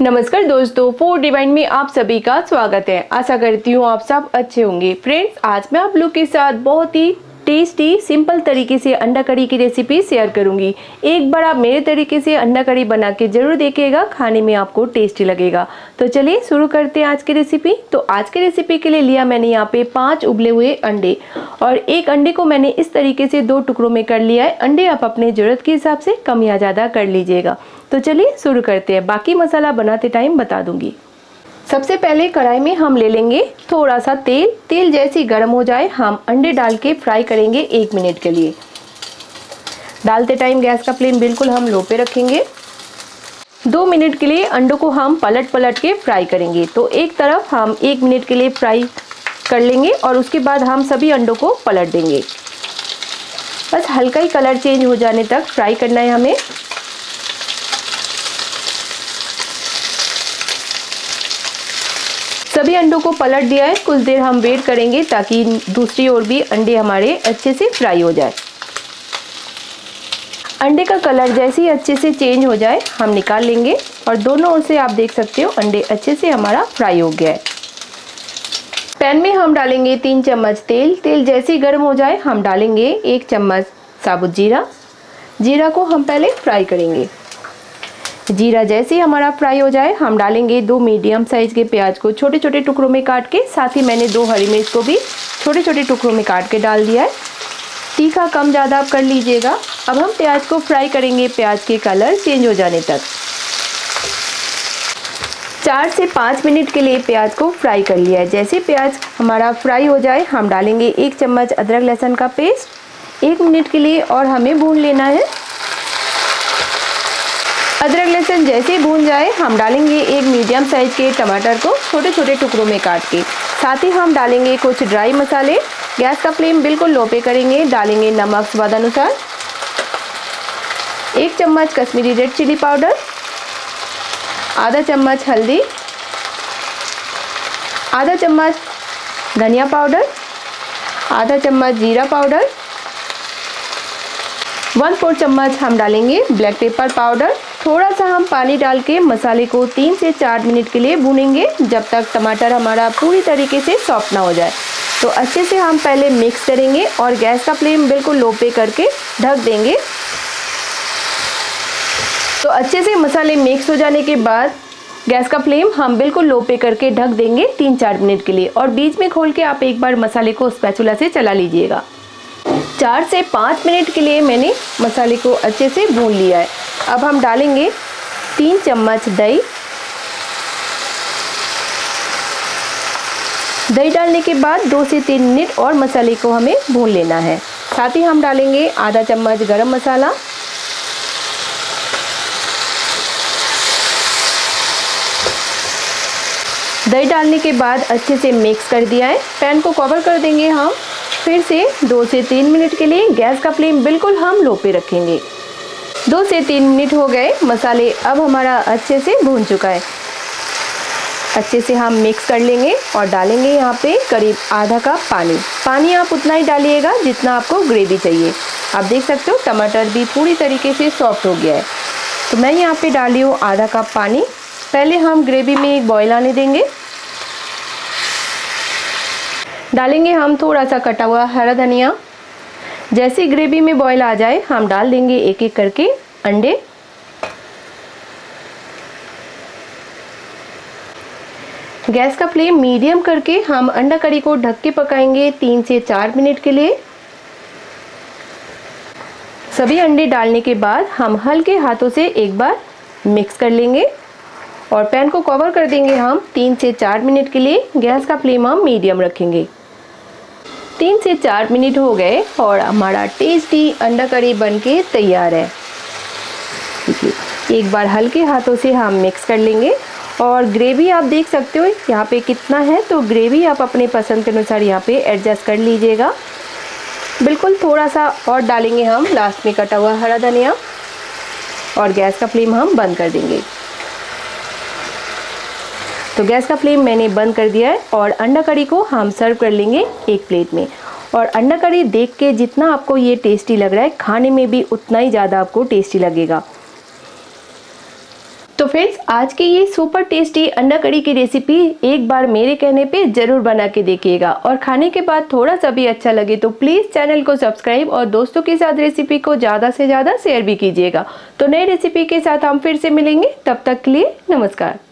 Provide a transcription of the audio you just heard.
नमस्कार दोस्तों, food divine में आप सभी का स्वागत है। आशा करती हूँ आप सब अच्छे होंगे। फ्रेंड्स, आज मैं आप लोग के साथ बहुत ही टेस्टी सिंपल तरीके से अंडा करी की रेसिपी शेयर करूंगी। एक बार आप मेरे तरीके से अंडा करी बना के जरूर देखिएगा, खाने में आपको टेस्टी लगेगा। तो चलिए शुरू करते हैं आज की रेसिपी। तो आज की रेसिपी के लिए लिया मैंने यहाँ पे 5 उबले हुए अंडे और एक अंडे को मैंने इस तरीके से 2 टुकड़ों में कर लिया है। अंडे आप अपने ज़रूरत के हिसाब से कम या ज़्यादा कर लीजिएगा। तो चलिए शुरू करते हैं। बाकी मसाला बनाते टाइम बता दूंगी। सबसे पहले कढ़ाई में हम ले लेंगे थोड़ा सा तेल। तेल जैसे गर्म हो जाए हम अंडे डाल के फ्राई करेंगे 1 मिनट के लिए। डालते टाइम गैस का फ्लेम बिल्कुल हम लो पे रखेंगे। 2 मिनट के लिए अंडों को हम पलट के फ्राई करेंगे। तो एक तरफ हम 1 मिनट के लिए फ्राई कर लेंगे और उसके बाद हम सभी अंडों को पलट देंगे। बस हल्का ही कलर चेंज हो जाने तक फ्राई करना है हमें। सभी अंडों को पलट दिया है। कुछ देर हम वेट करेंगे ताकि दूसरी ओर भी अंडे हमारे अच्छे से फ्राई हो जाए। अंडे का कलर जैसे ही अच्छे से चेंज हो जाए हम निकाल लेंगे और दोनों ओर से आप देख सकते हो अंडे अच्छे से हमारा फ्राई हो गया है। पैन में हम डालेंगे 3 चम्मच तेल। तेल जैसे ही गर्म हो जाए हम डालेंगे 1 चम्मच साबुत जीरा। जीरा को हम पहले फ्राई करेंगे। जीरा जैसे ही हमारा फ्राई हो जाए हम डालेंगे 2 मीडियम साइज के प्याज को छोटे छोटे टुकड़ों में काट के, साथ ही मैंने 2 हरी मिर्च को भी छोटे छोटे टुकड़ों में काट के डाल दिया है। तीखा कम ज़्यादा आप कर लीजिएगा। अब हम प्याज को फ्राई करेंगे प्याज के कलर चेंज हो जाने तक। 4 से 5 मिनट के लिए प्याज को फ्राई कर लिया है। जैसे प्याज हमारा फ्राई हो जाए हम डालेंगे 1 चम्मच अदरक लहसुन का पेस्ट। 1 मिनट के लिए और हमें भून लेना है। अदरक लहसुन जैसे भून जाए हम डालेंगे 1 मीडियम साइज के टमाटर को छोटे छोटे टुकड़ों में काट के। साथ ही हम डालेंगे कुछ ड्राई मसाले। गैस का फ्लेम बिल्कुल लो पे करेंगे। डालेंगे नमक स्वाद अनुसार, 1 चम्मच कश्मीरी रेड चिली पाउडर, आधा चम्मच हल्दी, आधा चम्मच धनिया पाउडर, आधा चम्मच जीरा पाउडर, 1/4 चम्मच हम डालेंगे ब्लैक पेपर पाउडर। थोड़ा सा हम पानी डाल के मसाले को 3 से 4 मिनट के लिए भूनेंगे जब तक टमाटर हमारा पूरी तरीके से सॉफ्ट ना हो जाए। तो अच्छे से हम पहले मिक्स करेंगे और गैस का फ्लेम बिल्कुल लो पे करके ढक देंगे। तो अच्छे से मसाले मिक्स हो जाने के बाद गैस का फ्लेम हम बिल्कुल लो पे करके ढक देंगे 3-4 मिनट के लिए और बीच में खोल के आप एक बार मसाले को स्पैचुला से चला लीजिएगा। 4 से 5 मिनट के लिए मैंने मसाले को अच्छे से भून लिया है। अब हम डालेंगे 3 चम्मच दही। दही डालने के बाद 2 से 3 मिनट और मसाले को हमें भून लेना है। साथ ही हम डालेंगे आधा चम्मच गरम मसाला, दही डालने के बाद अच्छे से मिक्स कर दिया है। पैन को कवर कर देंगे हम फिर से 2 से 3 मिनट के लिए। गैस का फ्लेम बिल्कुल हम लो पे रखेंगे। 2 से 3 मिनट हो गए। मसाले अब हमारा अच्छे से भून चुका है। अच्छे से हम मिक्स कर लेंगे और डालेंगे यहाँ पे करीब आधा कप पानी। पानी आप उतना ही डालिएगा जितना आपको ग्रेवी चाहिए। आप देख सकते हो टमाटर भी पूरी तरीके से सॉफ्ट हो गया है। तो मैं यहाँ पे डाली हूँ आधा कप पानी। पहले हम ग्रेवी में एक बॉयल आने देंगे। डालेंगे हम थोड़ा सा कटा हुआ हरा धनिया। जैसे ग्रेवी में बॉयल आ जाए हम डाल देंगे एक एक करके अंडे। गैस का फ्लेम मीडियम करके हम अंडा करी को ढक के पकाएंगे 3 से 4 मिनट के लिए। सभी अंडे डालने के बाद हम हल्के हाथों से एक बार मिक्स कर लेंगे और पैन को कवर कर देंगे हम 3 से 4 मिनट के लिए। गैस का फ्लेम हम मीडियम रखेंगे। 3 से 4 मिनट हो गए और हमारा टेस्टी अंडा करी बनके तैयार है। एक बार हल्के हाथों से हम मिक्स कर लेंगे और ग्रेवी आप देख सकते हो यहाँ पे कितना है। तो ग्रेवी आप अपने पसंद के अनुसार यहाँ पे एडजस्ट कर लीजिएगा। बिल्कुल थोड़ा सा और डालेंगे हम लास्ट में कटा हुआ हरा धनिया और गैस का फ्लेम हम बंद कर देंगे। तो गैस का फ्लेम मैंने बंद कर दिया है और अंडा करी को हम सर्व कर लेंगे एक प्लेट में। और अंडा करी देख के जितना आपको ये टेस्टी लग रहा है खाने में भी उतना ही ज़्यादा आपको टेस्टी लगेगा। तो फ्रेंड्स, आज की ये सुपर टेस्टी अंडा कड़ी की रेसिपी एक बार मेरे कहने पे जरूर बना के देखिएगा और खाने के बाद थोड़ा सा भी अच्छा लगे तो प्लीज चैनल को सब्सक्राइब और दोस्तों के साथ रेसिपी को ज्यादा से ज्यादा शेयर भी कीजिएगा। तो नई रेसिपी के साथ हम फिर से मिलेंगे, तब तक के लिए नमस्कार।